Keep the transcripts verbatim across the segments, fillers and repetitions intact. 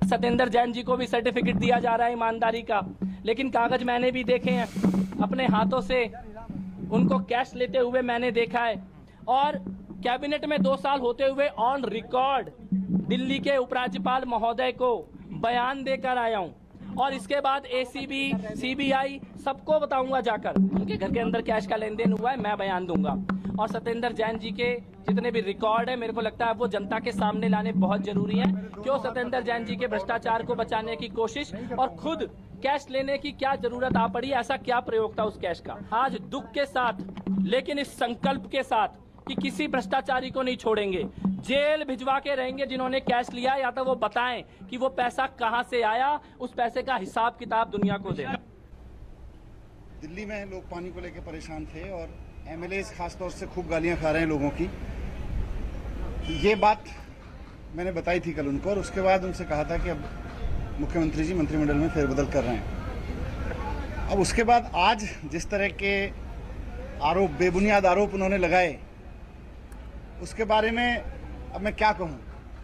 सतेंद्र जैन जी को भी सर्टिफिकेट दिया जा रहा है ईमानदारी का, लेकिन कागज मैंने भी देखे हैं, अपने हाथों से उनको कैश लेते हुए मैंने देखा है। और कैबिनेट में दो साल होते हुए ऑन रिकॉर्ड दिल्ली के उपराज्यपाल महोदय को बयान देकर आया हूं, और इसके बाद एसीबी, सीबीआई सबको बताऊंगा जाकर उनके घर के अंदर कैश का लेन देन हुआ है, मैं बयान दूंगा। और सतेंद्र जैन जी के जितने भी रिकॉर्ड है, मेरे को लगता है वो जनता के सामने लाने बहुत जरूरी है। क्यों सतेंद्र जैन जी के भ्रष्टाचार को बचाने की कोशिश और खुद कैश लेने की क्या जरूरत आ पड़ी, ऐसा क्या प्रयोग था उस कैश का। आज दुख के साथ, लेकिन इस संकल्प के साथ कि किसी भ्रष्टाचारी को नहीं छोड़ेंगे, जेल भिजवा के रहेंगे जिन्होंने कैश लिया, या तो वो बताएं कि वो पैसा कहां से आया, उस पैसे का हिसाब किताब दुनिया को दें। दिल्ली में लोग पानी को लेकर परेशान थे और एमएलए खासतौर से खूब गालियां खा रहे हैं लोगों की। ये बात मैंने बताई थी कल उनको, और उसके बाद उनसे कहा था कि अब मुख्यमंत्री जी मंत्रिमंडल में फेरबदल कर रहे हैं। अब उसके बाद आज जिस तरह के आरोप, बेबुनियाद आरोप उन्होंने लगाए, उसके बारे में अब मैं क्या कहूं।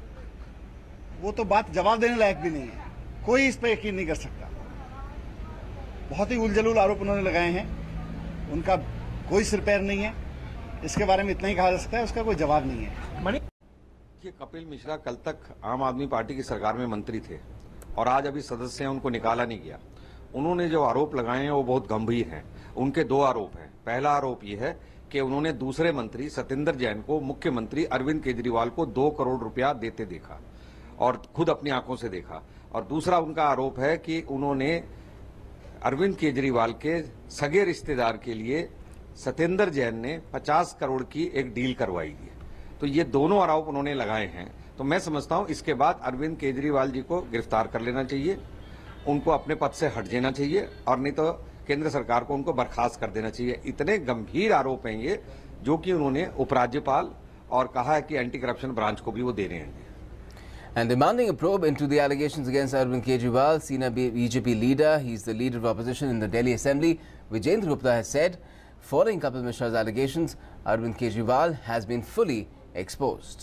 वो तो बात जवाब देने लायक भी नहीं है, कोई इस पर यकीन नहीं कर सकता। बहुत ही उलझलूल आरोप उन्होंने लगाए हैं, उनका कोई सिर पैर नहीं है। इसके बारे में इतना ही कहा जा सकता है, उसका कोई जवाब नहीं है। कि कपिल मिश्रा कल तक आम आदमी पार्टी की सरकार में मंत्री थे और आज अभी सदस्य हैं, उनको निकाला नहीं गया। उन्होंने जो आरोप लगाए हैं वो बहुत गंभीर हैं। उनके दो आरोप हैं। पहला आरोप ये है कि उन्होंने दूसरे मंत्री सतेंद्र जैन को मुख्यमंत्री अरविंद केजरीवाल को दो करोड़ रुपया देते देखा और खुद अपनी आंखों से देखा। और दूसरा उनका आरोप है कि उन्होंने अरविंद केजरीवाल के सगे रिश्तेदार के लिए सतेंद्र जैन ने पचास करोड़ की एक डील करवाई थी। तो ये दोनों आरोप उन्होंने लगाए हैं। तो मैं समझता हूं इसके बाद अरविंद केजरीवाल जी को गिरफ्तार कर लेना चाहिए, उनको अपने पद से हट जाना चाहिए, और नहीं तो केंद्र सरकार को उनको बर्खास्त कर देना चाहिए। इतने गंभीर आरोप हैं ये, जो कि उन्होंने उपराज्यपाल और कहा है कि एंटी करप्शन ब्रांच को भी वो दे रहे हैं। And demanding a probe into the allegations against Arvind Kejariwal, senior B J P leader, he's the leader of opposition in the Delhi Assembly, Vijendra Gupta has said, following Kapil Mishra's allegations, Arvind Kejariwal has been fully exposed.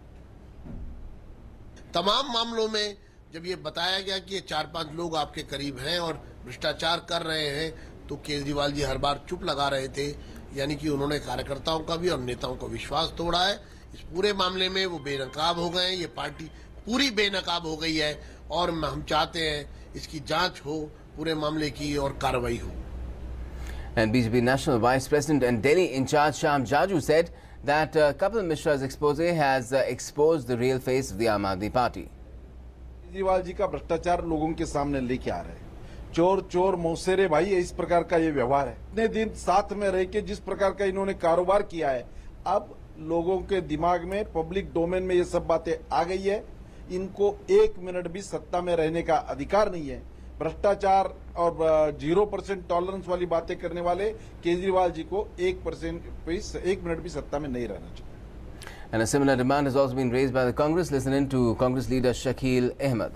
तमाम मामलों में जब ये बताया गया कि ये चार पांच लोग आपके करीब हैं और भ्रष्टाचार कर रहे हैं, तो केजरीवाल जी हर बार चुप लगा रहे थे। यानी कि उन्होंने कार्यकर्ताओं का भी और नेताओं का विश्वास तोड़ा है। इस पूरे मामले में वो बेनकाब हो गए हैं, ये पार्टी पूरी बेनकाब हो गई है, और हम चाहते हैं इसकी जांच हो, पूरे मामले की और कार्रवाई हो। And B J P National Vice President and Delhi in charge Sham Jaju said that uh, Kapil Mishra's expose has uh, exposed the real face of the Aam Aadmi Party. Kejriwal ji का भ्रष्टाचार लोगों के सामने लेके आ रहे हैं। चोर चोर मौसेरे भाई, इस प्रकार का ये व्यवहार है। इतने दिन साथ में रह के जिस प्रकार का इन्होंने कारोबार किया है, अब लोगों के दिमाग में, पब्लिक डोमेन में ये सब बातें आ गई है। इनको एक मिनट भी सत्ता में रहने का अधिकार नहीं है। भ्रष्टाचार और जीरो परसेंट टॉलरेंस वाली बातें करने वाले केजरीवाल जी को एक परसेंट एक मिनट भी सत्ता में नहीं रहना चाहिए। And a similar demand has also been raised by the Congress. Listen in to Congress leader Shakil Ahmed.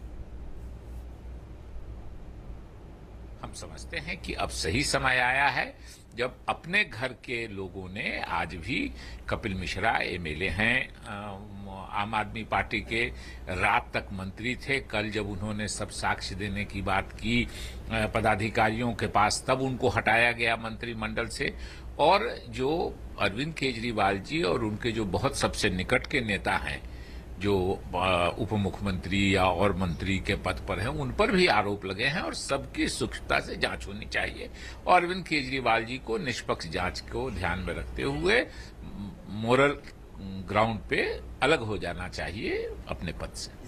हम समझते हैं कि अब सही समय आया है जब अपने घर के लोगों ने, आज भी कपिल मिश्रा एमएलए हैं, आम आदमी पार्टी के रात तक मंत्री थे, कल जब उन्होंने सब साक्ष्य देने की बात की पदाधिकारियों के पास, तब उनको हटाया गया मंत्रिमंडल से। और जो अरविंद केजरीवाल जी और उनके जो बहुत सबसे निकट के नेता हैं, जो उप मुख्यमंत्री या और मंत्री के पद पर हैं, उन पर भी आरोप लगे हैं, और सबकी सूक्ष्मता से जांच होनी चाहिए। और अरविंद केजरीवाल जी को निष्पक्ष जांच को ध्यान में रखते हुए मोरल ग्राउंड पे अलग हो जाना चाहिए अपने पद से।